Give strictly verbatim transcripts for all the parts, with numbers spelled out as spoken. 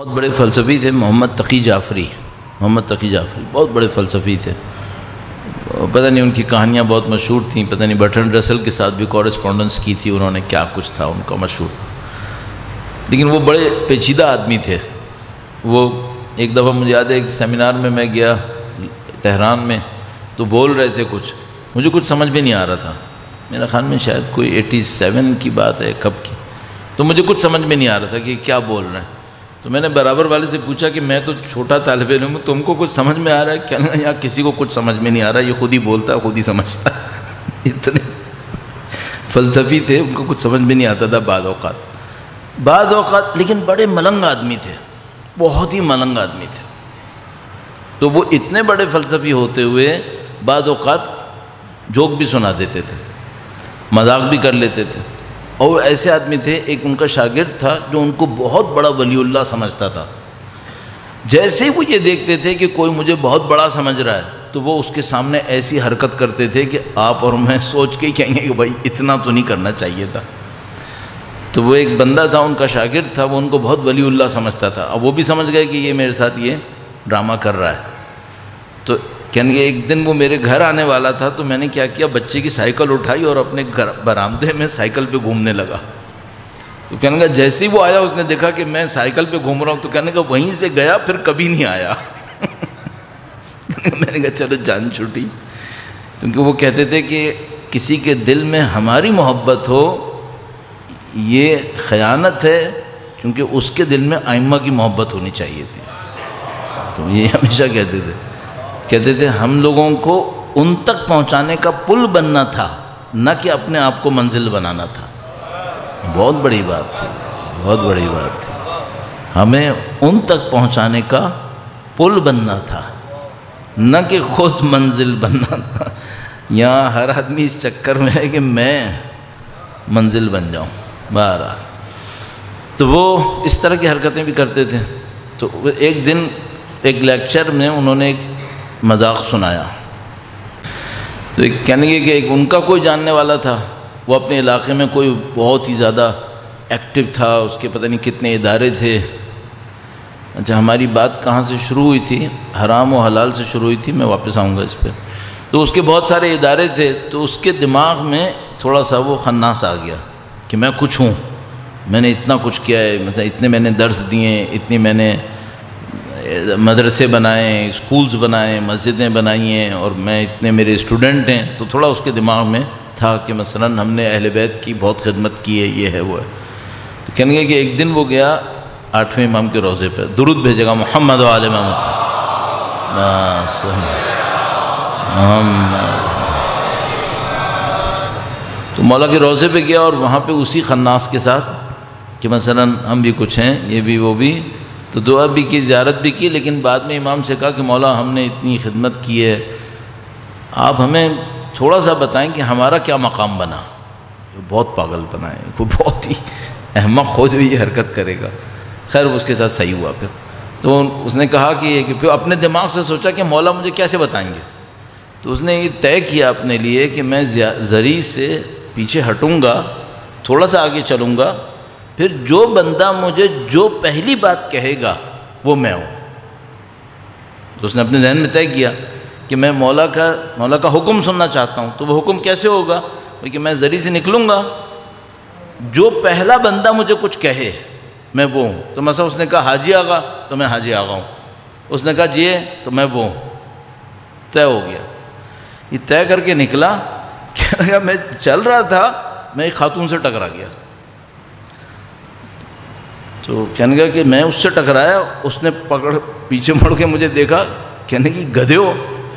بہت بڑے فلسفی تھے محمد تقی جعفری محمد تقی جعفری بہت بڑے فلسفی تھے. پتہ نہیں ان کی کہانیاں بہت مشہور تھیں. پتہ نہیں برٹرنڈ رسل کے ساتھ بھی کورسپونڈنس کی تھی انہوں نے, کیا کچھ تھا ان کا مشہور. لیکن وہ بڑے پیچیدہ آدمی تھے. وہ ایک دفعہ مجھے یاد ہے ایک سیمینار میں میں گیا تہران میں, تو بول رہے تھے کچھ, مجھے کچھ سمجھ بھی نہیں آ رہا تھا. میرا خیال میں شاید کوئی ایٹی سیون کی بات ہے, کب کی, تو مجھے کچھ سمجھ میں نہیں آ رہا تھا کہ کیا بول رہے ہیں. تو میں نے برابر والے سے پوچھا کہ میں تو چھوٹا طالب علم ہوں, تم کو کچھ سمجھ میں آ رہا ہے؟ کہنا یہاں کسی کو کچھ سمجھ میں نہیں آ رہا, یہ خود ہی بولتا ہے خود ہی سمجھتا ہے. اتنے فلسفی تھے, ان کو کچھ سمجھ میں نہیں آتا تھا بعض اوقات بعض اوقات لیکن بڑے ملنگ آدمی تھے, بہت ہی ملنگ آدمی تھے. تو وہ اتنے بڑے فلسفی ہوتے ہوئے بعض اوقات جوک بھی سنا دیتے تھے, مذاق بھی کر لیتے تھے. اور ایسے آدمی تھے, ایک ان کا شاگرد تھا جو ان کو بہت بڑا ولی اللہ سمجھتا تھا. جیسے وہ یہ دیکھتے تھے کہ کوئی مجھے بہت بڑا سمجھ رہا ہے, تو وہ اس کے سامنے ایسی حرکت کرتے تھے کہ آپ اور میں سوچ کے ہی کہیں گے کہ بھائی اتنا تو نہیں کرنا چاہیے تھا. تو وہ ایک بندہ تھا ان کا شاگرد تھا, وہ ان کو بہت ولی اللہ سمجھتا تھا. اب وہ بھی سمجھ گئے کہ یہ میرے ساتھ یہ ڈرامہ کر رہا ہے. تو کہنے ایک دن وہ میرے گھر آنے والا تھا, تو میں نے کیا کیا, بچے کی سائیکل اٹھائی اور اپنے گھر برآمدے میں سائیکل پہ گھومنے لگا. تو کہنے کا جیسے ہی وہ آیا اس نے دیکھا کہ میں سائیکل پہ گھوم رہا ہوں, تو کہنے کا وہیں سے گیا پھر کبھی نہیں آیا. میں نے کہا چلو جان چھوٹی. کیونکہ وہ کہتے تھے کہ کسی کے دل میں ہماری محبت ہو یہ خیانت ہے, کیونکہ اس کے دل میں ائمہ کی محبت ہونی چاہیے تھی. تو یہ ہمیشہ کہتے تھے کہتے تھے ہم لوگوں کو ان تک پہنچانے کا پل بننا تھا, نہ کہ اپنے آپ کو منزل بنانا تھا. بہت بڑی بات تھی, بہت بڑی بات تھی. ہمیں ان تک پہنچانے کا پل بننا تھا, نہ کہ خود منزل بننا تھا. یہاں ہر آدمی اس چکر میں ہے کہ میں منزل بن جاؤں. بہرحال تو وہ اس طرح کی حرکتیں بھی کرتے تھے. تو ایک دن ایک لیکچر میں انہوں نے ایک مذاق سنایا. تو ایک کہنے گے کہ ایک ان کا کوئی جاننے والا تھا, وہ اپنے علاقے میں کوئی بہت ہی زیادہ ایکٹیو تھا, اس کے پتہ نہیں کتنے ادارے تھے. اچھا ہماری بات کہاں سے شروع ہوئی تھی, حرام و حلال سے شروع ہوئی تھی, میں واپس آؤں گا اس پہ. تو اس کے بہت سارے ادارے تھے, تو اس کے دماغ میں تھوڑا سا وہ خناس آ گیا کہ میں کچھ ہوں, میں نے اتنا کچھ کیا ہے, مثلا اتنے میں نے درس دیے, اتنی میں نے مدرسے بنائے, اسکولز بنائے, مسجدیں بنائی ہیں, اور میں اتنے میرے اسٹوڈنٹ ہیں. تو تھوڑا اس کے دماغ میں تھا کہ مثلا ہم نے اہل بیت کی بہت خدمت کی ہے, یہ ہے وہ ہے. تو کہنے گے کہ ایک دن وہ گیا آٹھویں امام کے روضے پہ, درود بھیجے گا محمد و آل محمد. تو مولا کے روضے پہ گیا, اور وہاں پہ اسی خناس کے ساتھ کہ مثلا ہم بھی کچھ ہیں, یہ بھی وہ بھی, تو دعا بھی کی, زیارت بھی کی. لیکن بعد میں امام سے کہا کہ مولا ہم نے اتنی خدمت کی ہے, آپ ہمیں تھوڑا سا بتائیں کہ ہمارا کیا مقام بنا. بہت پاگل بنا ہے, وہ بہت ہی احمق خود بھی یہ حرکت کرے گا. خیر اس کے ساتھ صحیح ہوا. پھر تو اس نے کہا کہ پھر اپنے دماغ سے سوچا کہ مولا مجھے کیسے بتائیں گے. تو اس نے یہ طے کیا اپنے لیے کہ میں زری سے پیچھے ہٹوں گا, تھوڑا سا آگے چلوں گا, پھر جو بندہ مجھے جو پہلی بات کہے گا وہ میں ہوں. تو اس نے اپنے ذہن میں طے کیا کہ میں مولا کا مولا کا حکم سننا چاہتا ہوں. تو وہ حکم کیسے ہوگا, کہ میں زری سے نکلوں گا, جو پہلا بندہ مجھے کچھ کہے میں وہ ہوں. تو مثلا اس نے کہا حاجی آغا, تو میں حاجی آغا ہوں. اس نے کہا جی تو میں وہ ہوں. طے ہو گیا. یہ طے کر کے نکلا, کہ میں چل رہا تھا, میں ایک خاتون سے ٹکرا گیا. تو کہنے گا کہ میں اس سے ٹکرایا, اس نے پکڑ پیچھے مڑ کے مجھے دیکھا, کہنے کی گدھے ہو.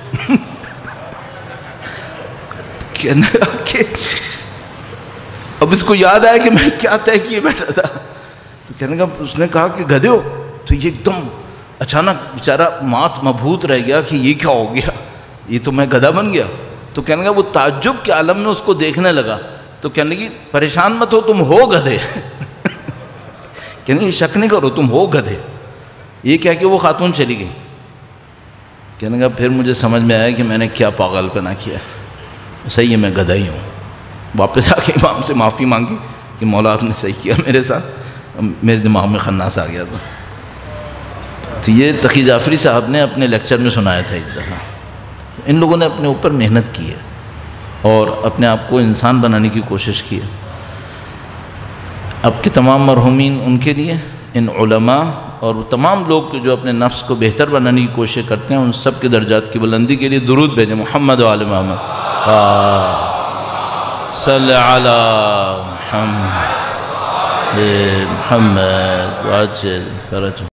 کہنے گا کہ اب اس کو یاد آیا کہ میں کیا طے کیے بیٹھا تھا. تو کہنے گا اس نے کہا کہ گدھے ہو. تو یہ ایک دم اچانک بیچارہ مات مبہوت رہ گیا کہ یہ کیا ہو گیا, یہ تو میں گدھا بن گیا. تو کہنے گا وہ تعجب کے عالم میں اس کو دیکھنے لگا. تو کہنے کی پریشان مت ہو, تم ہو گدھے. کہنے کی شک نہیں کرو, تم ہو گدھے. یہ کہہ کے وہ خاتون چلی گئی. کہنے کا پھر مجھے سمجھ میں آیا کہ میں نے کیا پاگل پنا کیا. صحیح ہے میں گدھا ہی ہوں. واپس آ کے امام سے معافی مانگی کہ مولا آپ نے صحیح کیا میرے ساتھ, میرے دماغ میں خناس آ گیا تھا. تو یہ تقی جعفری صاحب نے اپنے لیکچر میں سنایا تھا ایک دفعہ. ان لوگوں نے اپنے اوپر محنت کی ہے اور اپنے آپ کو انسان بنانے کی کوشش کی ہے. اب کے تمام مرحومین ان کے لیے، ان علماء اور تمام لوگ جو اپنے نفس کو بہتر بنانے کی کوشش کرتے ہیں، ان سب کے درجات کی بلندی کے لیے درود بھیجیں. محمد و آل محمد صلی علی محمد محمد وعجل فرج.